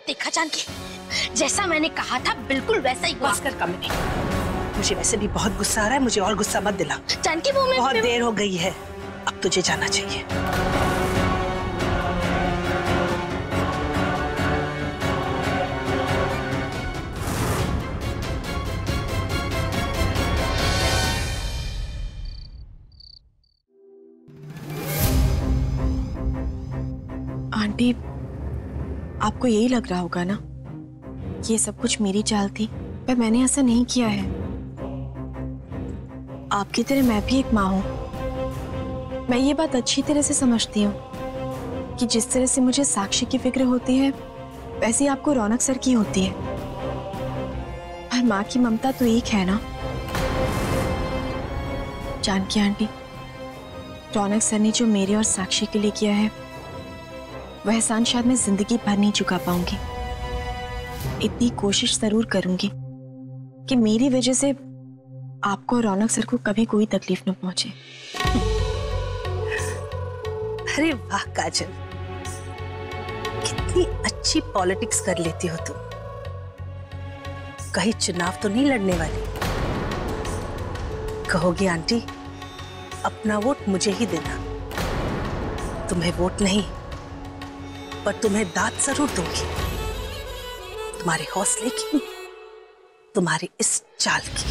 देखा जानकी, जैसा मैंने कहा था बिल्कुल वैसा ही हुआ। बस कर कमिनी, मुझे वैसे भी बहुत गुस्सा आ रहा है, मुझे और गुस्सा मत दिला। जानकी वो बहुत देर हो गई है, अब तुझे जाना चाहिए। आंटी, आपको यही लग रहा होगा ना ये सब कुछ मेरी चाल थी, पर मैंने ऐसा नहीं किया है। आपकी तरह मैं भी एक माँ हूँ। मैं ये बात अच्छी तरह से समझती हूँ कि जिस तरह से मुझे साक्षी की फिक्र होती है वैसे ही आपको रौनक सर की होती है, पर माँ की ममता तो एक है ना। जानकी आंटी, रौनक सर ने जो मेरे और साक्षी के लिए किया है वह एहसान शायद मैं जिंदगी भर नहीं चुका पाऊंगी। इतनी कोशिश जरूर करूंगी कि मेरी वजह से आपको और रौनक सर को कभी कोई तकलीफ न पहुंचे। अरे वाह काजल, कितनी अच्छी पॉलिटिक्स कर लेती हो तुम। कहीं चुनाव तो नहीं लड़ने वाली? कहोगी आंटी अपना वोट मुझे ही देना, तुम्हें वोट नहीं पर तुम्हें दाद जरूर दूंगी, तुम्हारे हौसले की, तुम्हारी इस चाल की।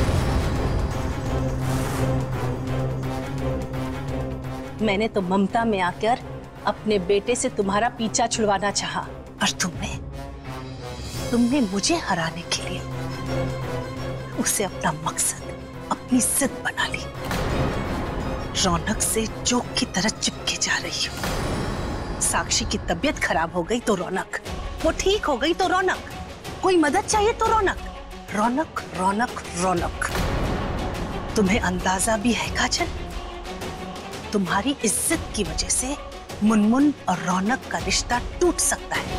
मैंने तो ममता में आकर अपने बेटे से तुम्हारा पीछा छुड़वाना चाहा, और तुमने मुझे हराने के लिए उसे अपना मकसद, अपनी जिद बना ली। रौनक से जोक की तरह चिपके जा रही हो। साक्षी की तबीयत खराब हो गई तो रौनक, वो ठीक हो गई तो रौनक, कोई मदद चाहिए तो रौनक, रौनक रौनक रौनक। तुम्हें अंदाजा भी है काजल, तुम्हारी इज्जत की वजह से मुनमुन और रौनक का रिश्ता टूट सकता है।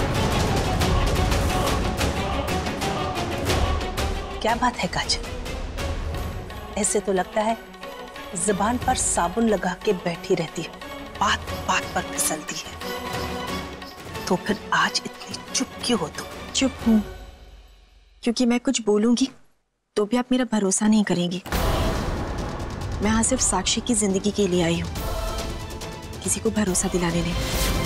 क्या बात है काजल, ऐसे तो लगता है जुबान पर साबुन लगा के बैठी रहती है, बात बात पर फिसलती है। तो फिर आज इतनी चुप क्यों हो तुम? चुप हूँ क्योंकि मैं कुछ बोलूंगी तो भी आप मेरा भरोसा नहीं करेंगी। मैं यहाँ सिर्फ साक्षी की जिंदगी के लिए आई हूँ, किसी को भरोसा दिलाने नहीं।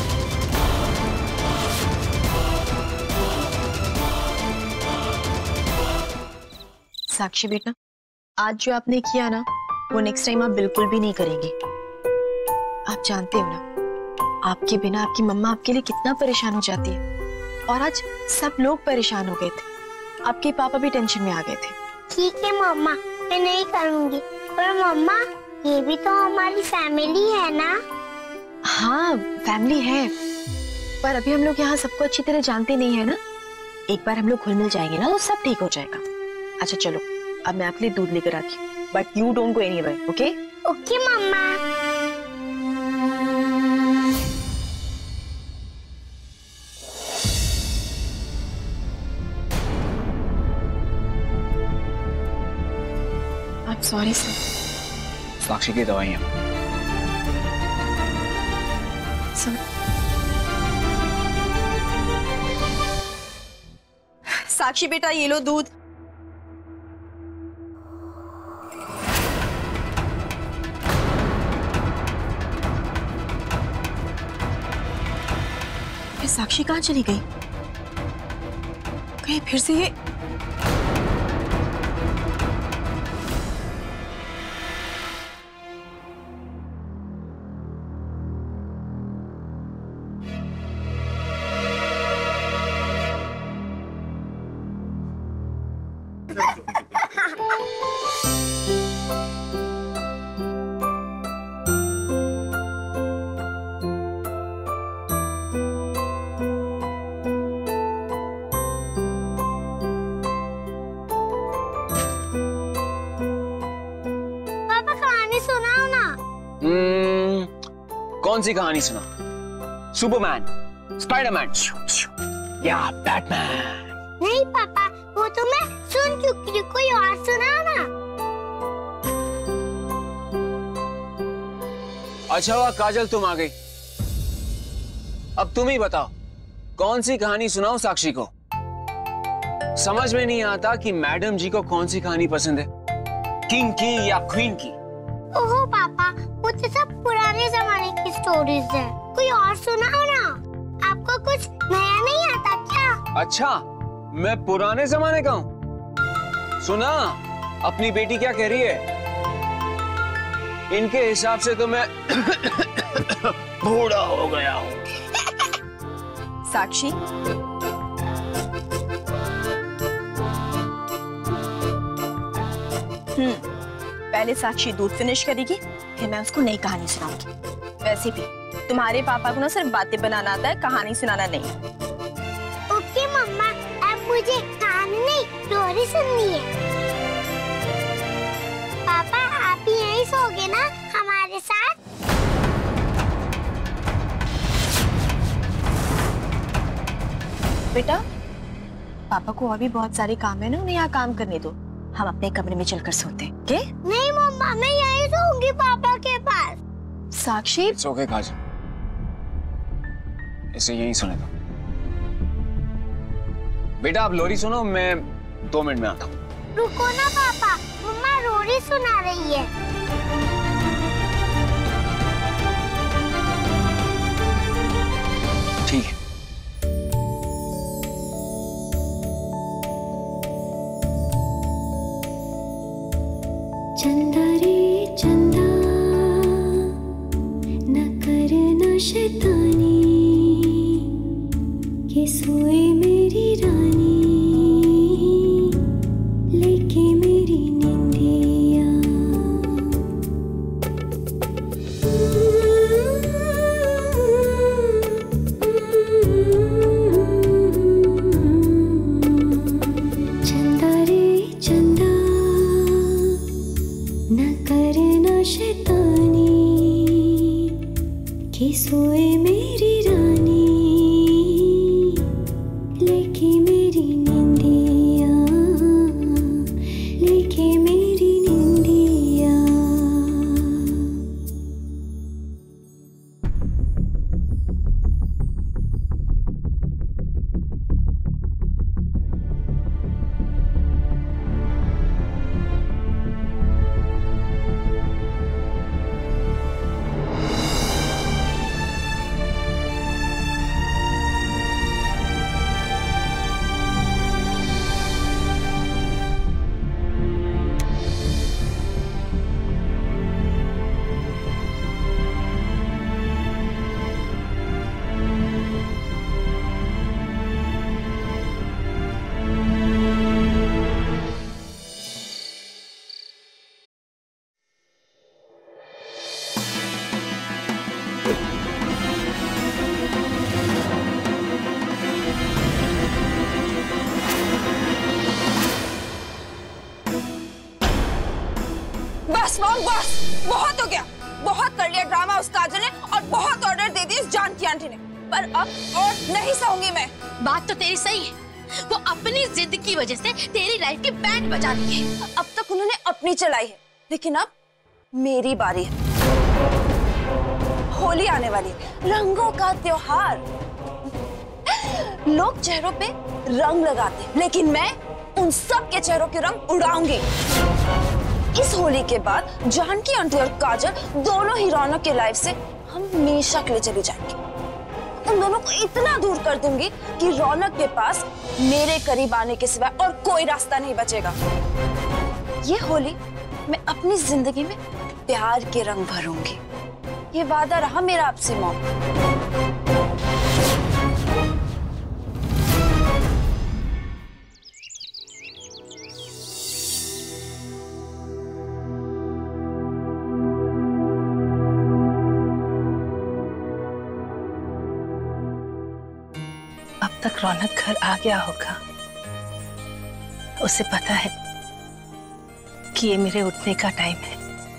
साक्षी बेटा, आज जो आपने किया ना वो नेक्स्ट टाइम आप बिल्कुल भी नहीं करेंगी। आप जानते हो ना, आपके बिना आपकी मम्मा आपके लिए कितना परेशान हो जाती है, और आज सब लोग परेशान हो गए थे। आपके पापा भी टेंशन में आ गए थे। ठीक है मम्मा, मैं नहीं करूंगी। पर मम्मा, ये भी तो हमारी फैमिली है ना? हाँ फैमिली है, पर अभी हम लोग यहाँ सबको अच्छी तरह जानते नहीं है ना। एक बार हम लोग घुल मिल जाएंगे ना तो सब ठीक हो जाएगा। अच्छा चलो, अब मैं आपके लिए दूध लेकर आती हूँ, but you don't go anywhere, okay? Okay मम्मा। I'm sorry sir. साक्षी की दवाइयाँ। सर, साक्षी बेटा ये लो दूध। ये साक्षी कहाँ चली गई? कहीं फिर से ये कौन सी कहानी सुना? सुपरमैन, स्पाइडरमैन या बैटमैन? नहीं पापा, वो तो मैं सुन चुकी हूँ, कोई और सुनाओ ना। अच्छा हुआ काजल तुम आ गई। अब तुम ही बताओ कौन सी कहानी सुनाऊं साक्षी को? समझ में नहीं आता कि मैडम जी को कौन सी कहानी पसंद है, किंग की या क्वीन की। ओहो पापा, वो तो सब पुराने जमाने की स्टोरीज है, कोई और सुनाओ ना। आपको कुछ नया नहीं आता क्या? अच्छा, मैं पुराने जमाने का हूँ। सुना, अपनी बेटी क्या कह रही है? इनके हिसाब से तो मैं बूढ़ा हो गया हूँ। साक्षी, पहले साक्षी दूध फिनिश करेगी, फिर मैं उसको नई कहानी सुनाऊंगी। वैसे भी तुम्हारे पापा को ना सिर्फ बातें बनाना आता है, कहानी सुनाना नहीं। ओके मम्मा, अब मुझे कहानी नहीं स्टोरी सुननी है। पापा आप यहीं सोगे ना हमारे साथ? बेटा, पापा को और भी बहुत सारे काम है ना, उन्हें यहाँ काम करने दो। हम अपने कमरे में चलकर सोते हैं, क्या? नहीं मम्मा, मैं यहीं सोऊंगी पापा के पास। साक्षी, It's okay, काजल, इसे यहीं सुने दो। बेटा आप लोरी सुनो, मैं 2 मिनट में आता हूँ। रुको ना पापा, मम्मा रोरी सुना रही है। ठीक है। चंदा रे चंदा, न करना शैतानी, कि सोए मेरी रानी, लेके मेरी निंदिया। चंदा रे चंदा, न करना शैतानी, कि सोए मेरी रानी, लेके मेरी निंदिया, लेके मेरी निंदिया। बस मॉम, बस बहुत हो गया। बहुत कर लिया ड्रामा उस काजल ने, और बहुत ऑर्डर दे दिए इस जानकी आंटी ने। पर अब और नहीं सहूंगी मैं। बात तो तेरी सही है, वो अपनी जिद की वजह से तेरी लाइफ की बैंड बजा दी है। अब तक उन्होंने अपनी चलाई है, लेकिन अब मेरी बारी है। होली आने वाली है, रंगों का त्योहार। लोग चेहरों पे रंग लगाते हैं, लेकिन मैं उन सब के चेहरों के रंग उड़ाऊंगी। इस होली के बाद जानकी आंटी और काजल दोनों ही रौनक के लाइफ से हमेशा के लिए चली जाएंगी। उन दोनों को इतना दूर कर दूंगी कि रौनक के पास मेरे करीब आने के सिवा और कोई रास्ता नहीं बचेगा। ये होली मैं अपनी जिंदगी में प्यार के रंग भरूंगी। ये वादा रहा मेरा आपसे मॉम। अब तक रौनक घर आ गया होगा। उसे पता है कि ये मेरे उठने का टाइम है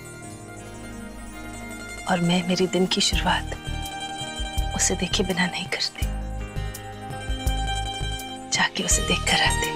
और मैं मेरी दिन की शुरुआत उसे देखे बिना नहीं करती। जाके उसे देखकर आते।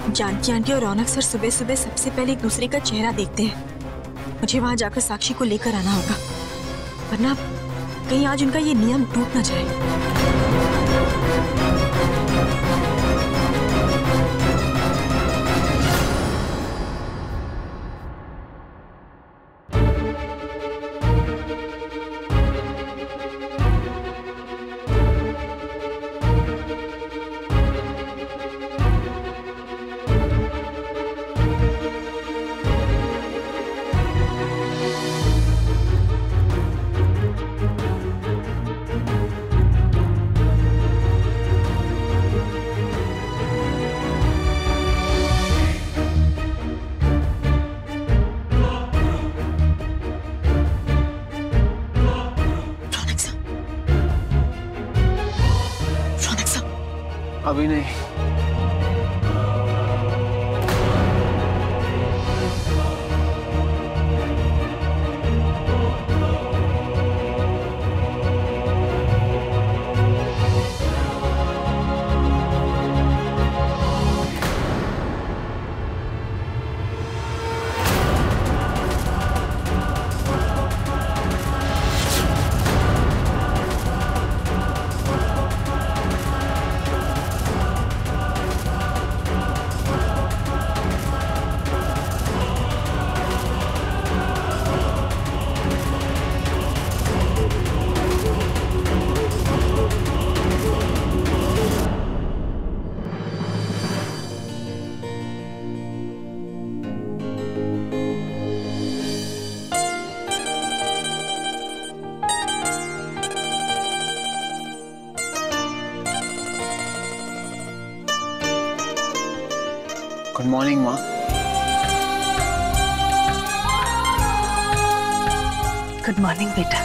जानकी आंटी और रौनक सर सुबह सुबह सबसे पहले एक दूसरे का चेहरा देखते हैं। मुझे वहां जाकर साक्षी को लेकर आना होगा, वरना कहीं आज उनका ये नियम टूट ना जाए। अभी नहीं। गुड मॉर्निंग माँ। गुड मॉर्निंग बेटा।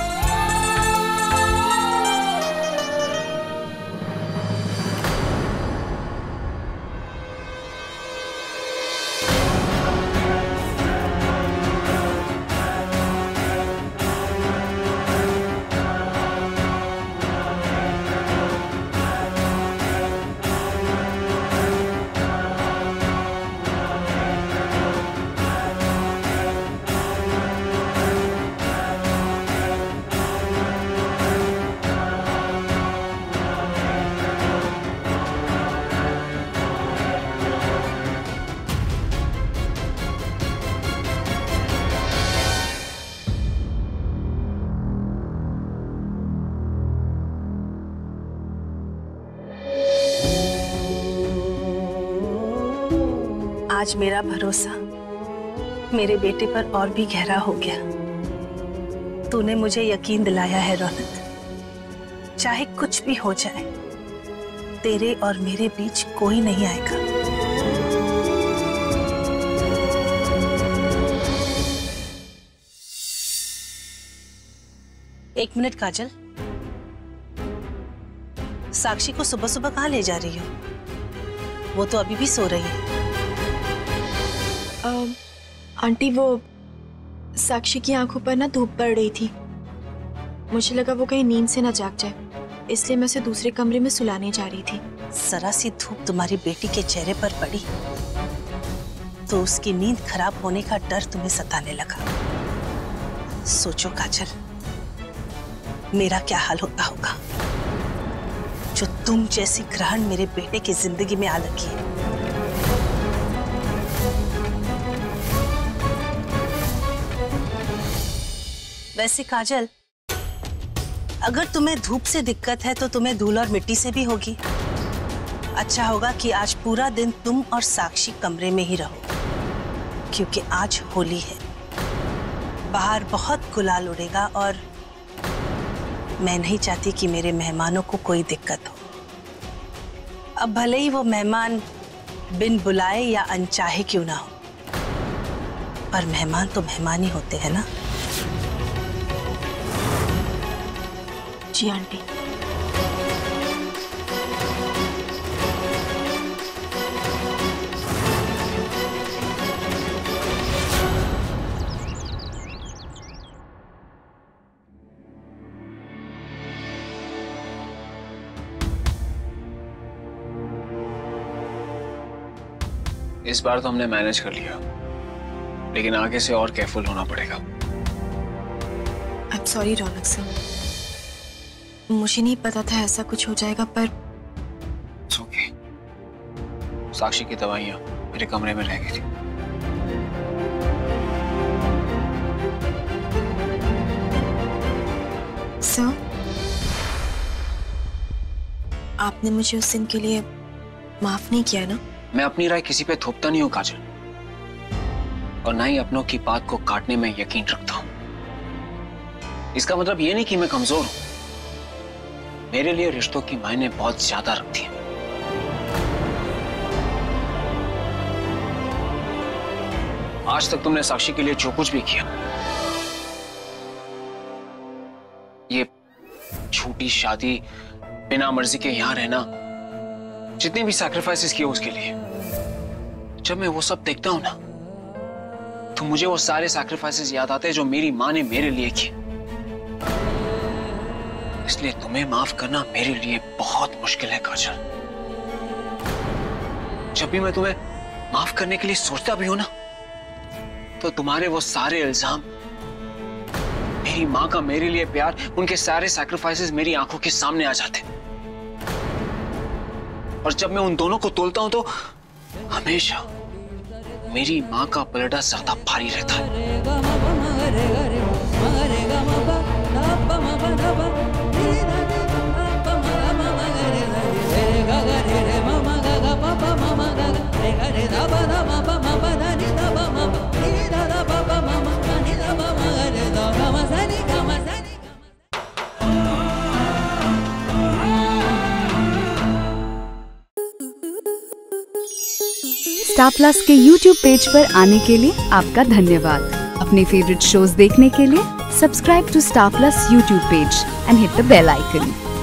आज मेरा भरोसा मेरे बेटे पर और भी गहरा हो गया। तूने मुझे यकीन दिलाया है रौनक, चाहे कुछ भी हो जाए तेरे और मेरे बीच कोई नहीं आएगा। एक मिनट काजल, साक्षी को सुबह सुबह कहाँ ले जा रही हो? वो तो अभी भी सो रही है। आंटी वो साक्षी की आंखों पर ना धूप पड़ रही थी, मुझे लगा वो कहीं नींद से ना जाग जाए, इसलिए मैं उसे दूसरे कमरे में सुलाने जा रही थी। जरा सी धूप तुम्हारी बेटी के चेहरे पर पड़ी तो उसकी नींद खराब होने का डर तुम्हें सताने लगा। सोचो काजल, मेरा क्या हाल होता होगा जो तुम जैसी ग्रहण मेरे बेटे की जिंदगी में आ लगी है। वैसे काजल, अगर तुम्हें धूप से दिक्कत है तो तुम्हें धूल और मिट्टी से भी होगी। अच्छा होगा कि आज पूरा दिन तुम और साक्षी कमरे में ही रहो, क्योंकि आज होली है। बाहर बहुत गुलाल उड़ेगा और मैं नहीं चाहती कि मेरे मेहमानों को कोई दिक्कत हो। अब भले ही वो मेहमान बिन बुलाए या अनचाहे क्यों ना हो, पर मेहमान तो मेहमान ही होते हैं ना। जी आंटी। इस बार तो हमने मैनेज कर लिया, लेकिन आगे से और केयरफुल होना पड़ेगा। I am sorry Raunak sir, मुझे नहीं पता था ऐसा कुछ हो जाएगा, पर It's okay. साक्षी की दवाइयाँ मेरे कमरे में रह गई थी। सर, आपने मुझे उस दिन के लिए माफ नहीं किया ना? मैं अपनी राय किसी पे थोपता नहीं हूँ काजल, और ना ही अपनों की बात को काटने में यकीन रखता हूँ। इसका मतलब ये नहीं कि मैं कमजोर हूं। मेरे लिए रिश्तों की मायने बहुत ज्यादा रखती है। आज तक तुमने साक्षी के लिए जो कुछ भी किया, ये छोटी शादी, बिना मर्जी के यहां रहना, जितने भी सैक्रिफाइसेस किए उसके लिए, जब मैं वो सब देखता हूं ना, तो मुझे वो सारे सैक्रिफाइसेस याद आते हैं जो मेरी माँ ने मेरे लिए किए। इसलिए तुम्हें माफ करना मेरे लिए बहुत मुश्किल है काजल। जब भी मैं तुम्हें माफ करने के लिए सोचता भी हूं ना, तो तुम्हारे वो सारे इल्जाम, मेरी माँ का मेरे लिए प्यार, उनके सारे सैक्रिफाइसेस मेरी आंखों के सामने आ जाते। और जब मैं उन दोनों को तोलता हूं तो हमेशा मेरी माँ का पलड़ा ज्यादा भारी रहता है। स्टार प्लस के YouTube पेज पर आने के लिए आपका धन्यवाद। अपने फेवरेट शोज देखने के लिए subscribe to Star Plus YouTube page and hit the bell icon.